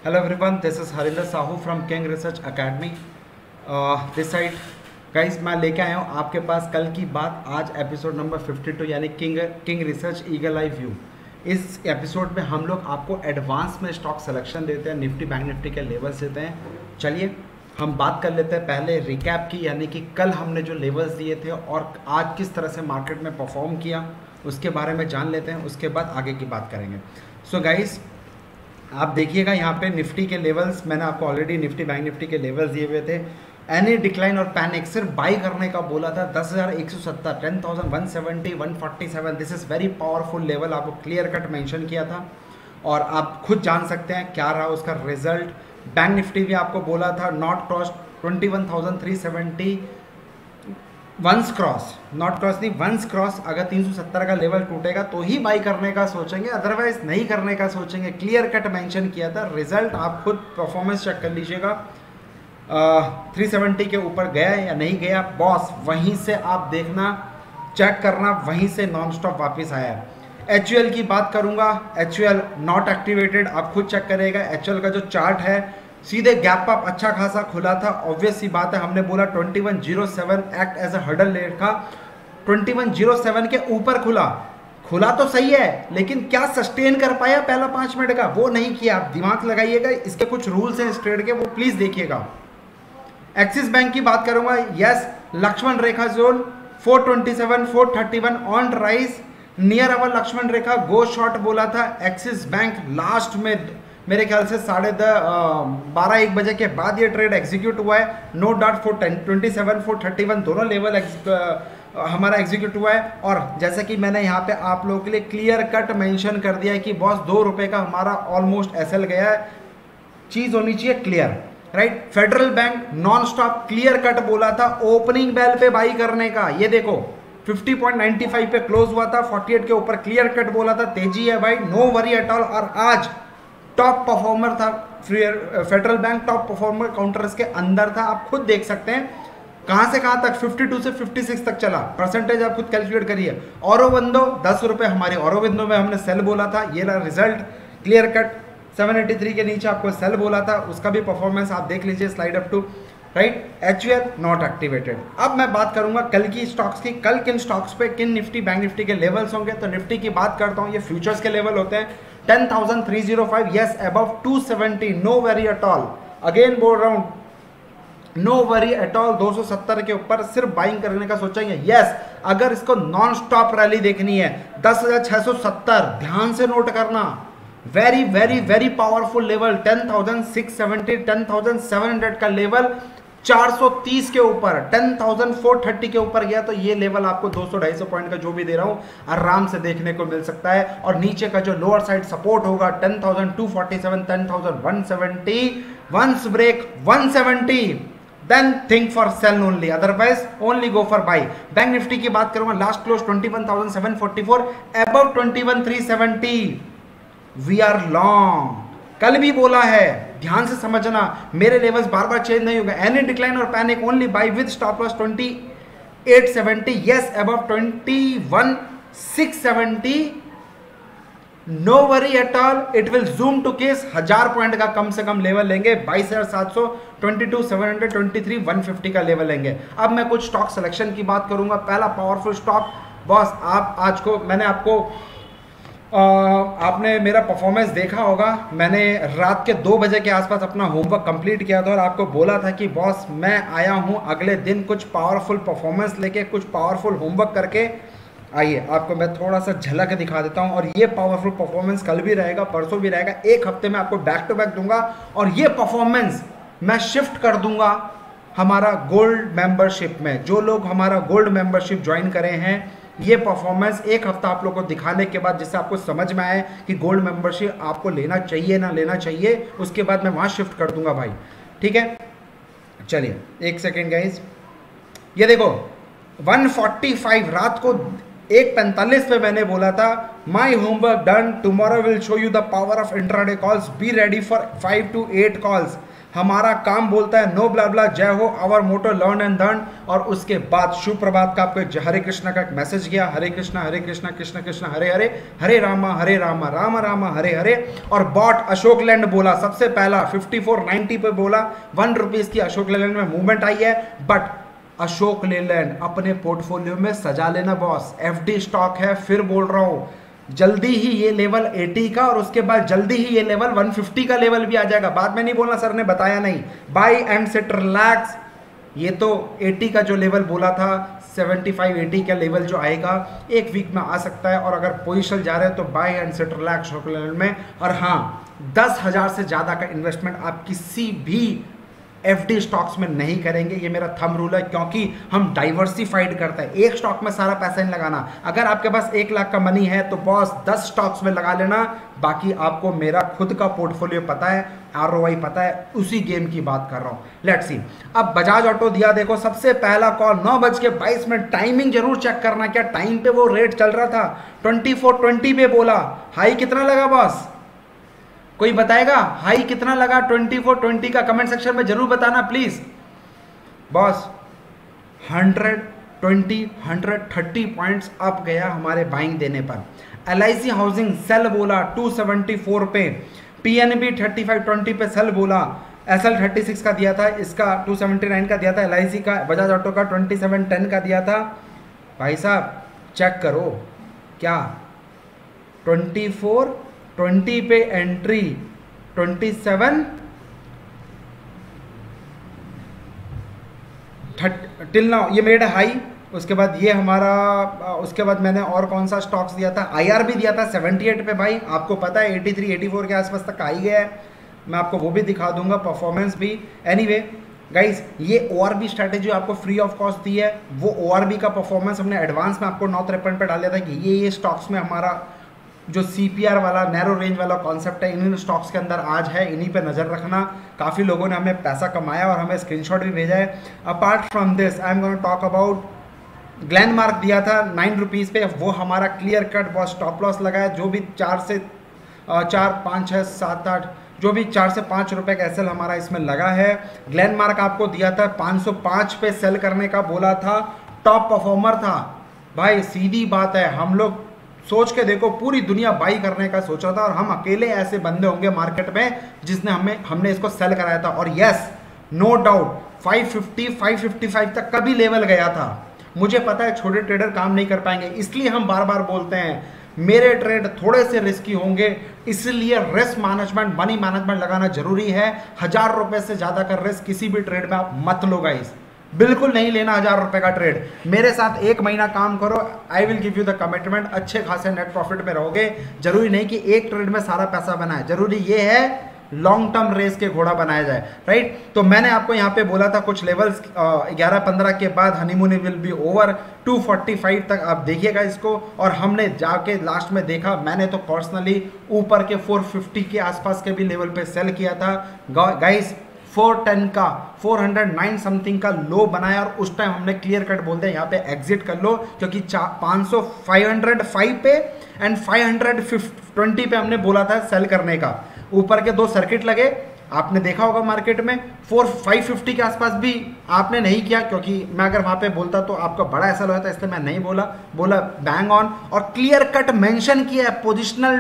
Hello everyone, this is Harinder Sahu from King Research Academy. This side guys मैं लेके आया हूँ आपके पास कल की बात आज एपिसोड नंबर 52 यानी king research eagle eye view. इस एपिसोड में हम लोग आपको एडवांस में स्टॉक सिलेक्शन देते हैं, निफ्टी बैंक निफ्टी के लेवल्स देते हैं। चलिए हम बात कर लेते हैं पहले रिकैप की, यानी कि कल हमने जो लेवल्स दिए थे और आज किस तरह से मार्केट में परफॉर्म किया उसके बारे में जान लेते हैं, उसके बाद आगे की बात करेंगे। सो गाइस आप देखिएगा यहाँ पे निफ्टी के लेवल्स, मैंने आपको ऑलरेडी निफ्टी बैंक निफ्टी के लेवल्स दिए हुए थे। एनी डिक्लाइन और पैनिक सिर्फ बाई करने का बोला था 10,170, 10,170, 147। This is very powerful level, आपको क्लियर कट मेंशन किया था और आप खुद जान सकते हैं क्या रहा उसका रिजल्ट। बैंक निफ्टी भी आपको बोला था not cross 21,370 once cross, not cross नहीं वंस क्रॉस, अगर 370 का लेवल टूटेगा तो ही बाई करने का सोचेंगे, अदरवाइज नहीं करने का सोचेंगे। क्लियर कट मेंशन किया था। रिजल्ट आप खुद परफॉर्मेंस चेक कर लीजिएगा, 370 के ऊपर गया या नहीं गया बॉस, वहीं से आप देखना चेक करना, वहीं से नॉन स्टॉप वापस आया। एचयूएल की बात करूंगा, एचयूएल नॉट एक्टिवेटेड, आप खुद चेक करेगा। एचयूएल का जो चार्ट है सीधे गैप अप अच्छा खासा खुला था। ऑब्वियस सी बात है, हमने बोला 2107 act as a hurdle rate का, 2107 के ऊपर खुला तो सही है, लेकिन क्या सस्टेन कर पाया पहला 5 मिनट का, वो नहीं किया। आप दिमाग लगाइएगा, इसके कुछ रूल्स हैं इस ट्रेड के, वो प्लीज देखिएगा। एक्सिस बैंक की बात करूंगा, yes Lakshman Rekha zone 427 431 on rise near our Lakshman Rekha, go short बोला था। एक्सिस बैंक लास्ट में मेरे ख्याल से 12:30-1 बजे के बाद ये ट्रेड एग्जीक्यूट हुआ है। नो डाउट 427 431 दोनों लेवल हमारा एग्जीक्यूट हुआ है। और जैसे कि मैंने यहाँ पे आप लोगों के लिए क्लियर कट मेंशन कर दिया है कि बॉस 2 रुपए का हमारा ऑलमोस्ट एसएल गया है, चीज होनी चाहिए clear, right. Federal bank non stop clear cut बोला था ओपनिंग बेल पे बाई करने का, ये देखो 50.95 पे क्लोज हुआ था, 48 के ऊपर क्लियर कट बोला था, तेजी है भाई, नो वरी एट ऑल। और आज टॉप परफॉर्मर था Federal bank, top performer counters के अंदर था। आप खुद देख सकते हैं कहां से कहां तक, 52 से 56 तक चला, परसेंटेज आप खुद कैलकुलेट करिए। औरोबिंदो 10 रुपए, हमारे औरोबिंदो में हमने सेल बोला था, ये रहा रिजल्ट क्लियर कट। 783 के नीचे आपको सेल बोला था, उसका भी परफॉर्मेंस आप देख लीजिए slide up to, right. HUL not activated. अब मैं बात करूंगा कल की स्टॉक्स की, कल किन स्टॉक्स पे किन निफ्टी बैंक निफ्टी के लेवल्स होंगे। तो निफ्टी की बात करता हूं, ये फ्यूचर्स के लेवल होते हैं 10,305, yes above 270, no worry at all. Again बोल रहा हूं नो वरी एट ऑल, 270 के ऊपर सिर्फ बाइंग करने का सोचेंगे, यस। अगर इसको नॉन स्टॉप रैली देखनी है 10,670, ध्यान से नोट करना, very very very powerful level 10,670 10,700 का लेवल, 430 के ऊपर 10,430 के ऊपर गया तो ये लेवल आपको 200-250 पॉइंट का जो भी दे रहा हूं आराम से देखने को मिल सकता है। और नीचे का जो लोअर साइड सपोर्ट होगा 10,247 10,170, once break 170 then think for sell only, otherwise only go for buy. Bank Nifty की बात करूंगा, last close 21,744, above 21,370, we are long. कल भी बोला है, ध्यान से समझना, मेरे लेवल्स बार बार चेंज नहीं होगा। एनी डिक्लाइन और panic only buy with stop loss 2870, yes above 21,670, no worry at all, it will zoom to case. 1000 point का कम से कम लेवल लेंगे, 22,700, 22,700, 23,150 का लेवल लेंगे। अब मैं कुछ स्टॉक सिलेक्शन की बात करूंगा। पहला पावरफुल स्टॉक, बॉस आप आज को मैंने आपको आपने मेरा परफॉर्मेंस देखा होगा, मैंने रात के 2 बजे के आसपास अपना होमवर्क कंप्लीट किया था और आपको बोला था कि बॉस मैं आया हूं अगले दिन कुछ पावरफुल परफॉर्मेंस लेके, कुछ पावरफुल होमवर्क करके। आइए आपको मैं थोड़ा सा झलक दिखा देता हूं। और ये पावरफुल परफॉर्मेंस कल भी रहेगा, परसों भी रहेगा, एक हफ्ते में आपको बैक टू बैक दूंगा। और ये परफॉर्मेंस मैं शिफ्ट कर दूंगा हमारा गोल्ड मेंबरशिप में। जो लोग हमारा गोल्ड मेंबरशिप ज्वाइन करे हैं, ये परफॉर्मेंस एक हफ्ता आप लोगों को दिखाने के बाद, जिससे आपको समझ में आए कि गोल्ड मेंबरशिप आपको लेना चाहिए ना लेना चाहिए, उसके बाद मैं वहां शिफ्ट कर दूंगा भाई, ठीक है। चलिए एक सेकेंड गाइज, ये देखो 145 रात को 1:45 पे मैंने बोला था my homework done, tomorrow will show you the power of intraday calls, be ready for 5 to 8 calls. हमारा काम बोलता है नो ब्ला ब्ला, जय हो, our motto learn and learn. और उसके बाद शुभ प्रभात का आपको हरे कृष्णा का एक मैसेज गया, हरे कृष्णा कृष्ण कृष्ण हरे हरे, हरे राम राम राम हरे हरे। और बॉट अशोक लैंड बोला सबसे पहला 5490 पे बोला, 1 रुपीज की अशोक लेलैंड में मूवमेंट आई है। बट अशोक लेलैंड अपने पोर्टफोलियो में सजा लेना बॉस, एफडी स्टॉक है, फिर बोल रहा हूं जल्दी ही ये लेवल 80 का और उसके बाद जल्दी ही ये लेवल 150 का लेवल भी आ जाएगा। बाद में नहीं बोलना सर ने बताया नहीं, बाय एंड सिट रिलैक्स। ये तो 80 का जो लेवल बोला था 75-80 का लेवल जो आएगा एक वीक में आ सकता है। और अगर पोजीशन जा रहे हैं तो बाय एंड सिट रिलैक्स में। और हाँ, 10,000 से ज़्यादा का इन्वेस्टमेंट आप किसी भी एफडी स्टॉक्स में नहीं करेंगे, ये मेरा थंब रूल है, क्योंकि हम डाइवर्सिफाइड करते हैं, एक स्टॉक में सारा पैसा नहीं लगाना। अगर आपके पास 1 लाख का मनी है तो बॉस 10 स्टॉक्स में लगा लेना, बाकी आपको मेरा खुद का पोर्टफोलियो पता है, आरओआई पता है, उसी गेम की बात कर रहा हूं। लेट्स सी, अब बजाज ऑटो दिया, देखो सबसे पहला कॉल 9:22, टाइमिंग जरूर चेक करना, क्या टाइम पे वो रेट चल रहा था 2420 पे बोला। हाई कितना लगा बॉस, कोई बताएगा हाई कितना लगा 2420 का? कमेंट सेक्शन में जरूर बताना प्लीज। बॉस 130 पॉइंट्स अप गया हमारे बाइंग देने पर। एलआईसी हाउसिंग सेल बोला 274 पे, पीएनबी 3520 पे सेल बोला, एसएल 36 का दिया था, इसका 279 का दिया था, एलआईसी का, बजाज ऑटो का 2710 का दिया था। भाई साहब चेक करो, क्या 2420 पे एंट्री, 27 टिल नाउ ये मेड हाई। उसके बाद ये हमारा, उसके बाद मैंने और कौन सा स्टॉक्स दिया था, आईआर भी दिया था 78 पे भाई, आपको पता है 83-84 के आसपास तक आ ही गया है, मैं आपको वो भी दिखा दूंगा, परफॉर्मेंस भी। एनीवे गाइस, ये ओआरबी स्ट्रैटेजी आपको फ्री ऑफ कॉस्ट दी है, वो ओआरबी का परफॉर्मेंस हमने एडवांस में आपको 953 पे डाल दिया था कि ये स्टॉक्स में हमारा जो सीपीआर वाला नैरो रेंज वाला कॉन्सेप्ट है, इन स्टॉक्स के अंदर आज है, इन्हीं पे नज़र रखना। काफ़ी लोगों ने हमें पैसा कमाया और हमें स्क्रीनशॉट भी भेजा है। Apart from this I am going to talk about Glenmark दिया था 9 रुपीज़ पे, वो हमारा क्लियर कट बहुत स्टॉप लॉस लगा है, जो भी 4 से 4, 5, 6, 7, 8 जो भी 4 से 5 रुपए का एसएल हमारा इसमें लगा है। ग्लैनमार्क आपको दिया था 505 पे सेल करने का बोला था, टॉप परफॉर्मर था भाई। सीधी बात है, हम लोग सोच के देखो, पूरी दुनिया बाई करने का सोच रहा था और हम अकेले ऐसे बंदे होंगे मार्केट में जिसने हमने इसको सेल कराया था। और यस, नो डाउट 550 555 तक कभी लेवल गया था। मुझे पता है छोटे ट्रेडर काम नहीं कर पाएंगे, इसलिए हम बार बार बोलते हैं मेरे ट्रेड थोड़े से रिस्की होंगे, इसलिए रिस्क मैनेजमेंट, मनी मैनेजमेंट लगाना जरूरी है। 1000 रुपए से ज्यादा का रिस्क किसी भी ट्रेड में आप मत लो गाइस, बिल्कुल नहीं लेना 1000 रुपए का ट्रेड। मेरे साथ 1 महीना काम करो, I will give you the commitment, अच्छे खासे नेट प्रॉफिट में रहोगे। जरूरी नहीं कि एक ट्रेड में सारा पैसा बनाए, जरूरी ये है लॉन्ग टर्म रेस के घोड़ा बनाया जाए, राइट। तो मैंने आपको यहाँ पे बोला था कुछ लेवल्स 11-15 के बाद हनीमून विल बी ओवर, 245 तक आप देखिएगा इसको। और हमने जाके लास्ट में देखा, मैंने तो पर्सनली ऊपर के 450 के आसपास के भी लेवल पे सेल किया था गाइस। 410 का 409 समथिंग का लो बनाया और उस टाइम हमने क्लियर कट बोलते हैं यहाँ पे एग्जिट कर लो, क्योंकि 505 पे एंड 520 पे हमने बोला था सेल करने का। ऊपर के 2 सर्किट लगे, आपने देखा होगा मार्केट में 550 के आसपास भी आपने नहीं किया, क्योंकि मैं अगर वहां पे बोलता तो आपका बड़ा ऐसा होता, इसलिए मैं नहीं बोला बैंग ऑन। और क्लियर कट मेंशन किया है पोजिशनल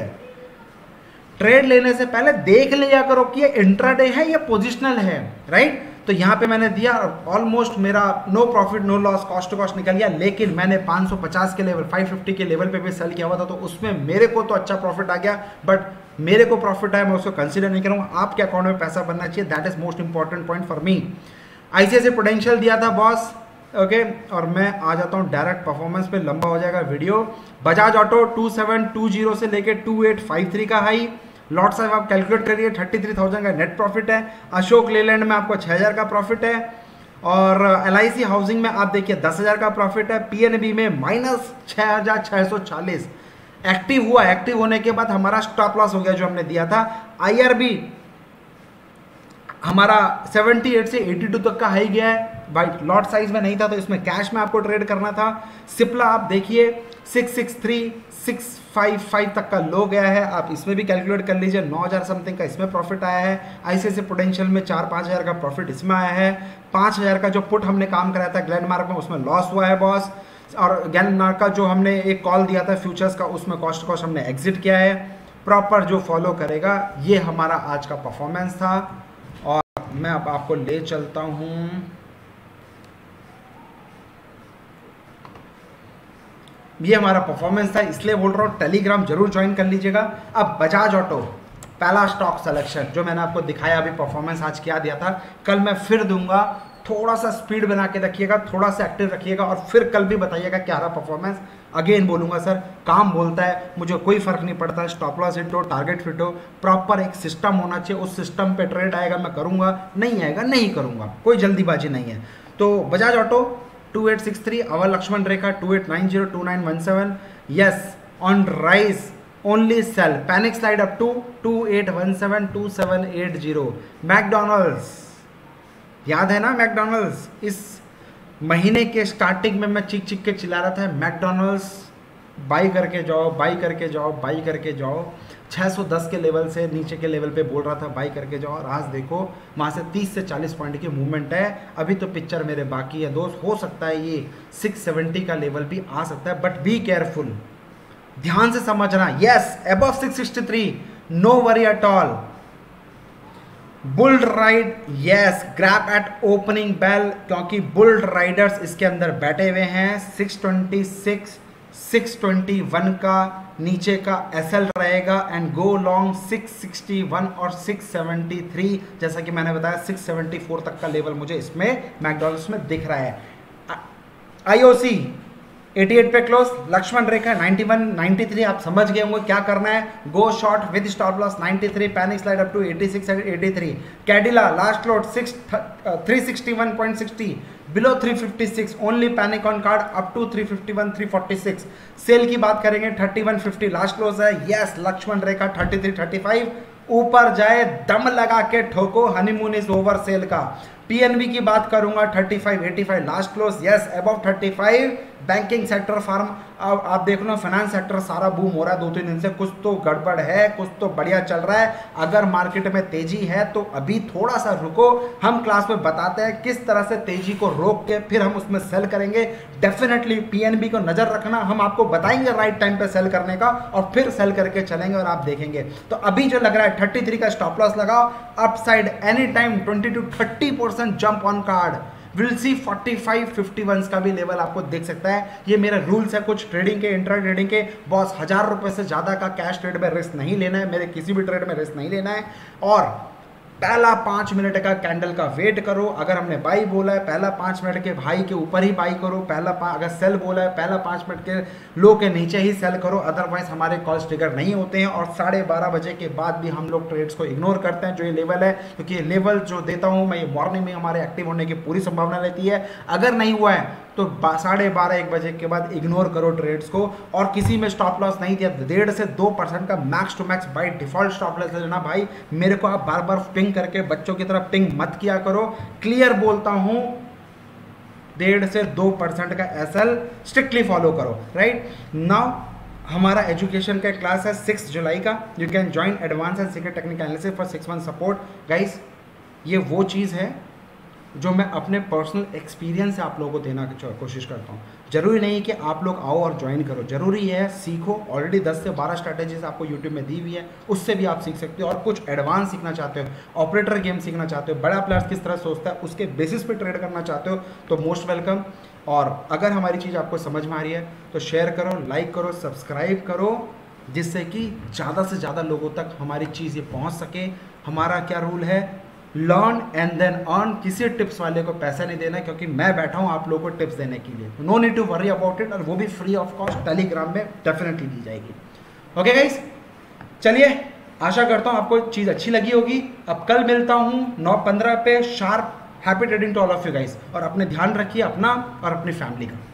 ट्रेड लेने से पहले देख लिया करो कि ये इंट्राडे है या पोजिशनल है, राइट। तो यहाँ पे मैंने दिया, ऑलमोस्ट मेरा no profit no loss, cost to cost निकल गया। लेकिन मैंने 550 के लेवल, 550 के लेवल पे भी सेल किया हुआ था, तो उसमें मेरे को तो अच्छा प्रॉफिट आ गया। बट मेरे को प्रॉफिट आया, मैं उसको कंसीडर नहीं करूँगा। आपके अकाउंट में पैसा बनना चाहिए, that is most important point for me. ICICI Prudential दिया था बॉस, ओके। और मैं आ जाता हूँ डायरेक्ट परफॉर्मेंस पे, लंबा हो जाएगा वीडियो। बजाज ऑटो 2720 से लेके 2853 का हाई, लॉट साइज आप कैलकुलेट करिए, 33,000 का नेट प्रॉफिट है। अशोक लेलैंड में आपको 6000 का प्रॉफिट है। और एलआईसी हाउसिंग में आप देखिए 10,000 का प्रॉफिट है। पीएनबी में -6,640 एक्टिव हुआ। एक्टिव होने के बाद हमारा स्टॉप लॉस हो गया जो हमने दिया था। आईआरबी हमारा 78 से 82 तक का हाई गया है भाई, लॉट साइज में नहीं था तो इसमें कैश में आपको ट्रेड करना था। सिप्ला आप देखिए 663 655 तक का लो गया है, आप इसमें भी कैलकुलेट कर लीजिए। 9000 समथिंग का इसमें प्रॉफिट आया है। आईसीआईसीआई प्रूडेंशियल में 4-5 हज़ार का प्रॉफिट इसमें आया है। 5 हज़ार का जो पुट हमने काम कराया था ग्लेनमार्क में उसमें लॉस हुआ है बॉस। और ग्लेनमार्क का जो हमने एक कॉल दिया था फ्यूचर्स का उसमें कॉस्ट हमने एग्जिट किया है। प्रॉपर जो फॉलो करेगा, ये हमारा आज का परफॉर्मेंस था। और मैं अब आपको ले चलता हूँ ये हमारा परफॉर्मेंस था, इसलिए बोल रहा हूँ टेलीग्राम जरूर ज्वाइन कर लीजिएगा। अब बजाज ऑटो पहला स्टॉक सिलेक्शन जो मैंने आपको दिखाया अभी, परफॉर्मेंस आज क्या दिया था, कल मैं फिर दूंगा। थोड़ा सा स्पीड बना के रखिएगा, थोड़ा सा एक्टिव रखिएगा और फिर कल भी बताइएगा क्या रहा परफॉर्मेंस। अगेन बोलूंगा सर, काम बोलता है, मुझे कोई फर्क नहीं पड़ता, स्टॉप लॉस हिट हो, टारगेट फिट हो, प्रॉपर एक सिस्टम होना चाहिए। उस सिस्टम पे ट्रेड आएगा मैं करूंगा, नहीं आएगा नहीं करूंगा, कोई जल्दीबाजी नहीं है। तो Bajaj auto 2863, our Lakshman Rekha 2890 2917, yes on rise only sell, panic slide up to 2817 2780। McDonald's याद है ना, मैकडॉनल्ड्स इस महीने के स्टार्टिंग में मैं चीख चीख के चिल्ला रहा था मैकडॉनल्ड्स बाई करके जाओ, बाई करके जाओ, बाई करके जाओ। 610 के लेवल से नीचे के लेवल पे बोल रहा था बाई करके जाओ, और आज देखो वहाँ से 30 से 40 पॉइंट की मूवमेंट है। अभी तो पिक्चर मेरे बाकी है दोस्त, हो सकता है ये 670 का लेवल भी आ सकता है, बट बी केयरफुल, ध्यान से समझना। Yes above 663, no worry at all. Bull ride, yes grab at opening bell, क्योंकि बुल राइडर्स इसके अंदर बैठे हुए हैं। 626 621 का नीचे का एसएल रहेगा एंड गो लॉन्ग 661 और 673। जैसा कि मैंने बताया 674 तक का लेवल मुझे इसमें मैकडॉनल्ड्स में दिख रहा है। आईओसी 88 पे क्लोज, लक्ष्मण रेखा 91 93, आप समझ गए होंगे क्या करना है। Go short with stop loss 93, panic slide up to 86 and 83। Cadila last load 361.60, below 356, only panic on card up to 351 346। Sell की बात करेंगे 3150 लास्ट क्लोज है। यस लक्ष्मण रेखा 33 35, ऊपर जाए दम लगा के ठोको, हनीमून इज ओवर सेल का। पीएनबी की बात करूंगा 35 85 last close, yes above 35। Banking sector, pharma, आप देख लो फाइनेंस सेक्टर सारा बूम हो रहा है 2-3 दिन से, कुछ तो गड़बड़ है, कुछ तो बढ़िया चल रहा है। अगर मार्केट में तेजी है तो अभी थोड़ा सा रुको, हम क्लास में बताते हैं किस तरह से तेजी को रोक के फिर हम उसमें सेल करेंगे। डेफिनेटली पीएनबी को नजर रखना, हम आपको बताएंगे राइट टाइम पे सेल करने का और फिर सेल करके चलेंगे और आप देखेंगे। तो अभी जो लग रहा है 33 का स्टॉप लॉस लगाओ, upside any time 20 to 30% jump on card, will see 45 51 का भी लेवल आपको दिख सकता है। ये मेरे रूल्स है कुछ ट्रेडिंग के, इंट्रा ट्रेडिंग के बॉस। 1000 रुपए से ज़्यादा का कैश ट्रेड में रिस्क नहीं लेना है, मेरे किसी भी ट्रेड में रिस्क नहीं लेना है। और पहला 5 मिनट का कैंडल का वेट करो। अगर हमने बाई बोला है पहला 5 मिनट के हाई के ऊपर ही बाई करो, अगर सेल बोला है पहला 5 मिनट के लो के नीचे ही सेल करो, अदरवाइज हमारे कॉल्स ट्रिगर नहीं होते हैं। और 12:30 बजे के बाद भी हम लोग ट्रेड्स को इग्नोर करते हैं जो ये लेवल है, क्योंकि ये लेवल जो देता हूँ मैं ये मॉर्निंग में हमारे एक्टिव होने की पूरी संभावना रहती है। अगर नहीं हुआ है तो 12:30-1 बजे के बाद इग्नोर करो ट्रेड्स को। और किसी में स्टॉप लॉस नहीं दिया, 1.5 से 2% का max to max by default stop loss लेना भाई। मेरे को आप बार बार पिंग करके बच्चों की तरह पिंग मत किया करो, क्लियर बोलता हूं। 1.5 से 2% का एसएल स्ट्रिक्टली फॉलो करो, राइट। नाउ हमारा एजुकेशन का क्लास है 6 जुलाई का, you can join advance and secret technical analysis for 6 month support. Guys ये वो चीज़ है जो मैं अपने पर्सनल एक्सपीरियंस से आप लोगों को देना की कोशिश करता हूँ। जरूरी नहीं कि आप लोग आओ और ज्वाइन करो, जरूरी है सीखो। ऑलरेडी 10 से 12 स्ट्रैटेजीज आपको यूट्यूब में दी हुई है, उससे भी आप सीख सकते हो। और कुछ एडवांस सीखना चाहते हो, ऑपरेटर गेम सीखना चाहते हो, बड़ा प्लेयर्स किस तरह सोचता है उसके बेसिस पे ट्रेड करना चाहते हो तो मोस्ट वेलकम। और अगर हमारी चीज़ आपको समझ में आ रही है तो शेयर करो, लाइक करो, सब्सक्राइब करो, जिससे कि ज़्यादा से ज़्यादा लोगों तक हमारी चीज़ ये पहुँच सके। हमारा क्या रूल है, लर्न एंड देन अर्न। किसी टिप्स वाले को पैसा नहीं देना, क्योंकि मैं बैठा हूँ आप लोगों को टिप्स देने के लिए। No need to worry about it, और वो भी फ्री ऑफ कॉस्ट टेलीग्राम में डेफिनेटली दी जाएगी। ओके गाइस, चलिए आशा करता हूँ आपको चीज़ अच्छी लगी होगी। अब कल मिलता हूँ 9:15 पे sharp. Happy trading to all of you guys, और अपने ध्यान रखिए अपना और अपनी फैमिली का।